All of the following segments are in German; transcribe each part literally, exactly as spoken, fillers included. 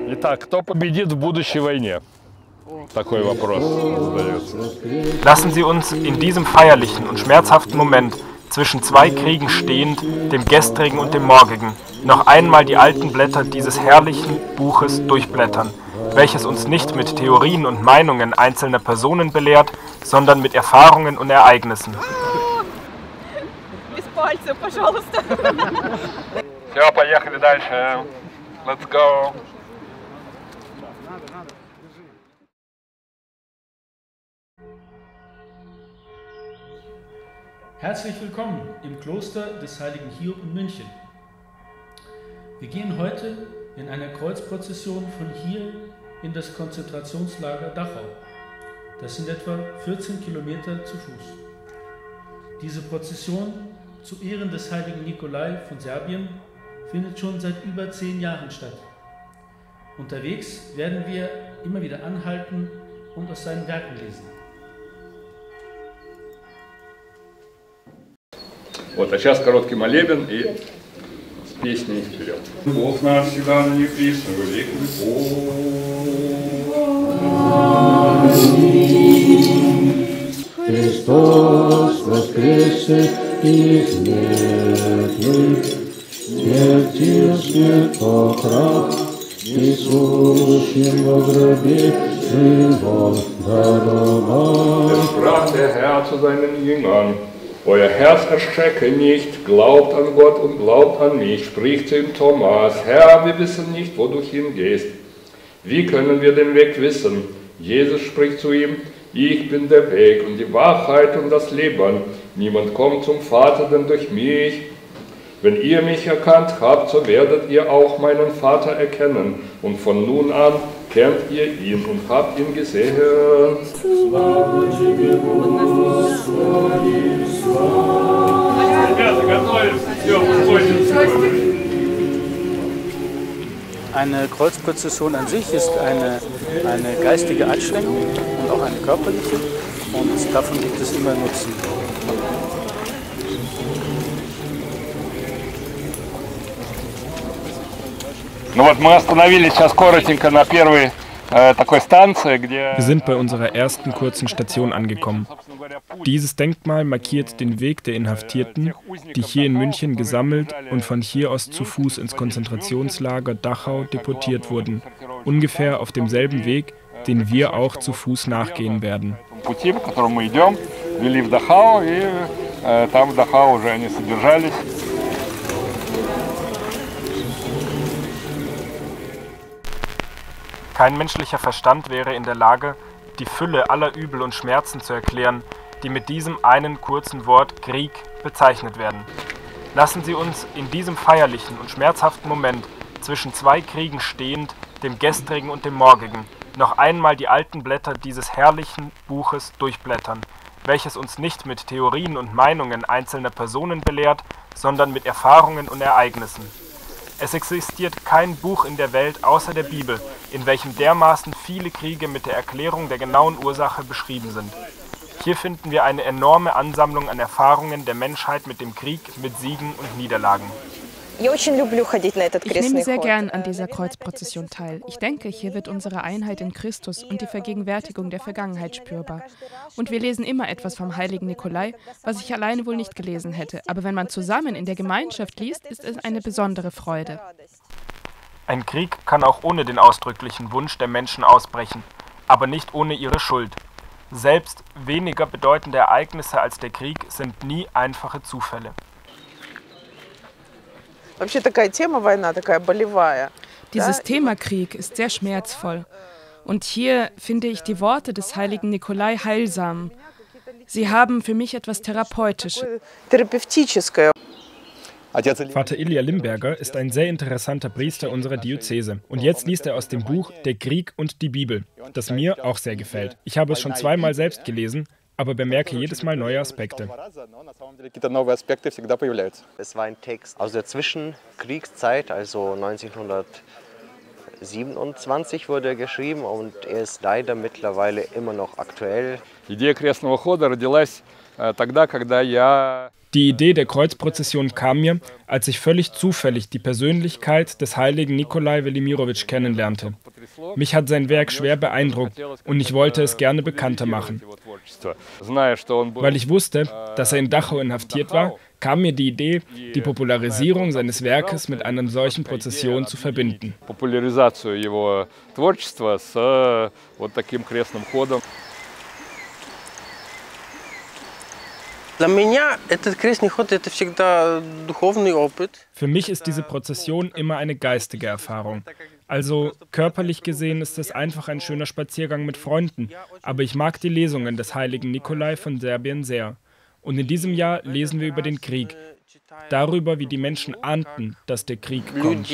Итак, кто победит в будущей войне? Такой вопрос задается. Lassen Sie uns in diesem feierlichen und schmerzhaften Moment zwischen zwei Kriegen stehend, dem gestrigen und dem morgigen, noch einmal die alten Blätter dieses herrlichen Buches durchblättern, welches uns nicht mit Theorien und Meinungen einzelner Personen belehrt, sondern mit Erfahrungen und Ereignissen. Все, поехали дальше. Let's go. Herzlich willkommen im Kloster des Heiligen Hiob in München. Wir gehen heute in einer Kreuzprozession von hier in das Konzentrationslager Dachau. Das sind etwa vierzehn Kilometer zu Fuß. Diese Prozession zu Ehren des heiligen Nikolai von Serbien findet schon seit über zehn Jahren statt. Unterwegs werden wir immer wieder anhalten und aus seinen Werken lesen. Вот, а сейчас короткий молебен и с песней вперед. Бог наш всегда на них Христу, великий Христос воскресе из мертвых, смертью смерть поправ, Иисусем во гробе живот даровал. Es sprach der Herr zu seinen Jüngern: Euer Herz erschrecke nicht, glaubt an Gott und glaubt an mich, spricht zu ihm Thomas: Herr, wir wissen nicht, wo du hingehst. Wie können wir den Weg wissen? Jesus spricht zu ihm: Ich bin der Weg und die Wahrheit und das Leben. Niemand kommt zum Vater denn durch mich. Wenn ihr mich erkannt habt, so werdet ihr auch meinen Vater erkennen. Und von nun an kennt ihr ihn und habt ihn gesehen. Eine Kreuzprozession an sich ist eine, eine geistige Anstrengung und auch eine körperliche, und davon gibt es immer Nutzen. Ну вот мы остановились сейчас коротенько на первой äh, такой станции, где... Wir sind bei unserer ersten kurzen Station angekommen. Dieses Denkmal markiert den Weg der Inhaftierten, die hier in München gesammelt und von hier aus zu Fuß ins Konzentrationslager Dachau deportiert wurden. Ungefähr auf demselben Weg, den wir auch zu Fuß nachgehen werden. Пути, по которому мы идем, вели в Дахау, и äh, там в Дахау уже они содержались. Kein menschlicher Verstand wäre in der Lage, die Fülle aller Übel und Schmerzen zu erklären, die mit diesem einen kurzen Wort Krieg bezeichnet werden. Lassen Sie uns in diesem feierlichen und schmerzhaften Moment zwischen zwei Kriegen stehend, dem gestrigen und dem morgigen, noch einmal die alten Blätter dieses herrlichen Buches durchblättern, welches uns nicht mit Theorien und Meinungen einzelner Personen belehrt, sondern mit Erfahrungen und Ereignissen. Es existiert kein Buch in der Welt außer der Bibel, in welchem dermaßen viele Kriege mit der Erklärung der genauen Ursache beschrieben sind. Hier finden wir eine enorme Ansammlung an Erfahrungen der Menschheit mit dem Krieg, mit Siegen und Niederlagen. Ich nehme sehr gern an dieser Kreuzprozession teil. Ich denke, hier wird unsere Einheit in Christus und die Vergegenwärtigung der Vergangenheit spürbar. Und wir lesen immer etwas vom heiligen Nikolai, was ich alleine wohl nicht gelesen hätte. Aber wenn man zusammen in der Gemeinschaft liest, ist es eine besondere Freude. Ein Krieg kann auch ohne den ausdrücklichen Wunsch der Menschen ausbrechen, aber nicht ohne ihre Schuld. Selbst weniger bedeutende Ereignisse als der Krieg sind nie einfache Zufälle. Dieses Thema Krieg ist sehr schmerzvoll. Und hier finde ich die Worte des heiligen Nikolai heilsam. Sie haben für mich etwas Therapeutisches. Vater Ilja Limberger ist ein sehr interessanter Priester unserer Diözese. Und jetzt liest er aus dem Buch Der Krieg und die Bibel, das mir auch sehr gefällt. Ich habe es schon zweimal selbst gelesen, aber bemerke jedes Mal neue Aspekte. Es war ein Text aus der Zwischenkriegszeit, also neunzehnhundertsiebenundzwanzig wurde er geschrieben, und er ist leider mittlerweile immer noch aktuell. Идея крестного хода родилась тогда, когда я Die Idee der Kreuzprozession kam mir, als ich völlig zufällig die Persönlichkeit des heiligen Nikolai Welimirowitsch kennenlernte. Mich hat sein Werk schwer beeindruckt und ich wollte es gerne bekannter machen. Weil ich wusste, dass er in Dachau inhaftiert war, kam mir die Idee, die Popularisierung seines Werkes mit einer solchen Prozession zu verbinden. Für mich ist diese Prozession immer eine geistige Erfahrung. Also körperlich gesehen ist es einfach ein schöner Spaziergang mit Freunden, aber ich mag die Lesungen des heiligen Nikolai von Serbien sehr. Und in diesem Jahr lesen wir über den Krieg, darüber, wie die Menschen ahnten, dass der Krieg kommt.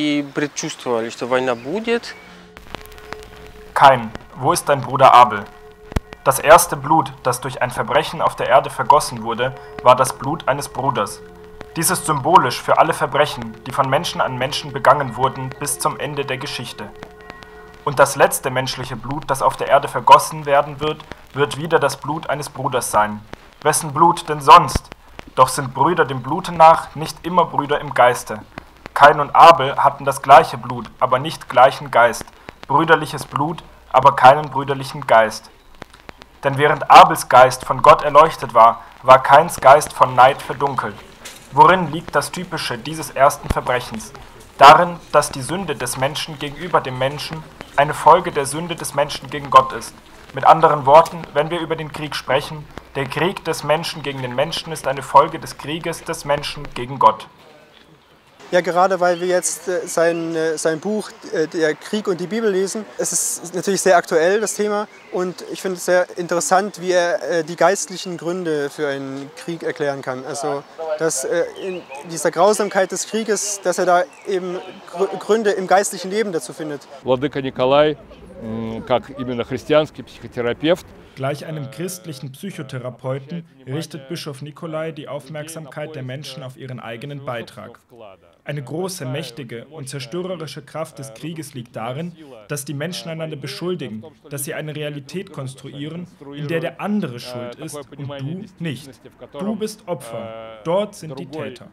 Kain, wo ist dein Bruder Abel? Das erste Blut, das durch ein Verbrechen auf der Erde vergossen wurde, war das Blut eines Bruders. Dies ist symbolisch für alle Verbrechen, die von Menschen an Menschen begangen wurden, bis zum Ende der Geschichte. Und das letzte menschliche Blut, das auf der Erde vergossen werden wird, wird wieder das Blut eines Bruders sein. Wessen Blut denn sonst? Doch sind Brüder dem Blute nach nicht immer Brüder im Geiste. Kain und Abel hatten das gleiche Blut, aber nicht gleichen Geist. Brüderliches Blut, aber keinen brüderlichen Geist. Denn während Abels Geist von Gott erleuchtet war, war Kains Geist von Neid verdunkelt. Worin liegt das Typische dieses ersten Verbrechens? Darin, dass die Sünde des Menschen gegenüber dem Menschen eine Folge der Sünde des Menschen gegen Gott ist. Mit anderen Worten, wenn wir über den Krieg sprechen, der Krieg des Menschen gegen den Menschen ist eine Folge des Krieges des Menschen gegen Gott. Ja, gerade weil wir jetzt äh, sein, äh, sein Buch äh, Der Krieg und die Bibel lesen. Es ist natürlich sehr aktuell, das Thema, und ich finde es sehr interessant, wie er äh, die geistlichen Gründe für einen Krieg erklären kann. Also, dass äh, in dieser Grausamkeit des Krieges, dass er da eben Gr- Gründe im geistlichen Leben dazu findet. Владыка Николай, как именно христианский психотерапевт, Gleich einem christlichen Psychotherapeuten richtet Bischof Nikolai die Aufmerksamkeit der Menschen auf ihren eigenen Beitrag. Eine große, mächtige und zerstörerische Kraft des Krieges liegt darin, dass die Menschen einander beschuldigen, dass sie eine Realität konstruieren, in der der andere schuld ist und du nicht. Du bist Opfer, dort sind die Täter.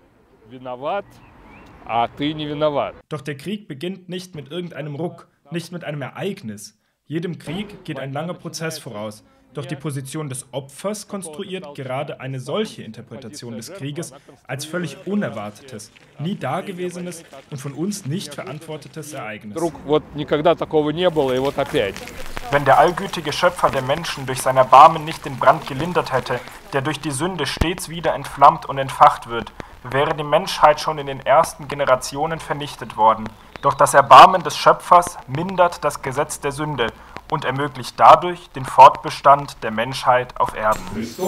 Doch der Krieg beginnt nicht mit irgendeinem Ruck, nicht mit einem Ereignis. Jedem Krieg geht ein langer Prozess voraus, doch die Position des Opfers konstruiert gerade eine solche Interpretation des Krieges als völlig unerwartetes, nie dagewesenes und von uns nicht verantwortetes Ereignis. Wenn der allgütige Schöpfer der Menschen durch sein Erbarmen nicht den Brand gelindert hätte, der durch die Sünde stets wieder entflammt und entfacht wird, wäre die Menschheit schon in den ersten Generationen vernichtet worden. Doch das Erbarmen des Schöpfers mindert das Gesetz der Sünde und ermöglicht dadurch den Fortbestand der Menschheit auf Erden.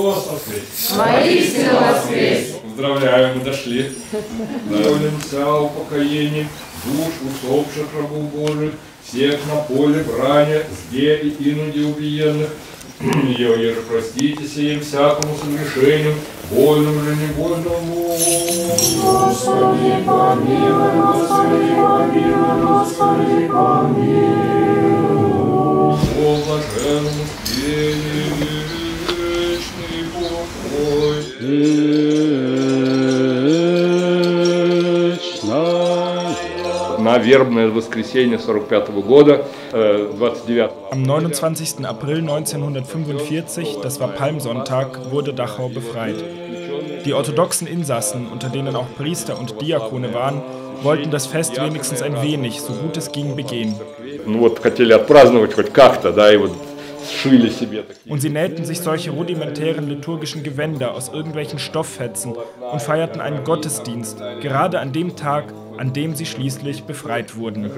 Поздравляем, мы дошли. Молимся о упокоении душ усопших рабов Божьих, всех на поле брани, где и инуди убиенных. Ее же простите сим всякому согрешению, вольному же невольному. Господи, помилуй, Господи, помилуй, Господи, помилуй. О блаженном спении вечный покой. На вербное воскресенье сорок пятого года, двадцать девятого. Am neunundzwanzigsten April neunzehnhundertfünfundvierzig, das war Palmsonntag, wurde Dachau befreit. Die orthodoxen Insassen, unter denen auch Priester und Diakone waren, wollten das Fest wenigstens ein wenig, so gut es ging, begehen. Und sie nähten sich solche rudimentären liturgischen Gewänder aus irgendwelchen Stofffetzen und feierten einen Gottesdienst, gerade an dem Tag, an dem sie schließlich befreit wurden.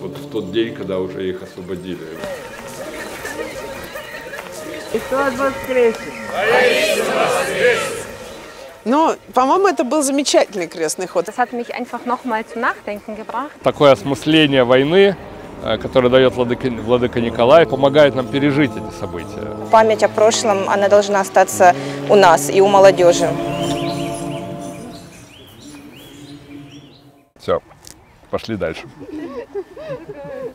Ну, по-моему, это был замечательный крестный ход. Das hat mich einfach nochmal zum Nachdenken gebracht. Такое осмысление войны, которое дает владыка, владыка Николай, помогает нам пережить эти события. Память о прошлом, она должна остаться у нас и у молодежи. Все, пошли дальше.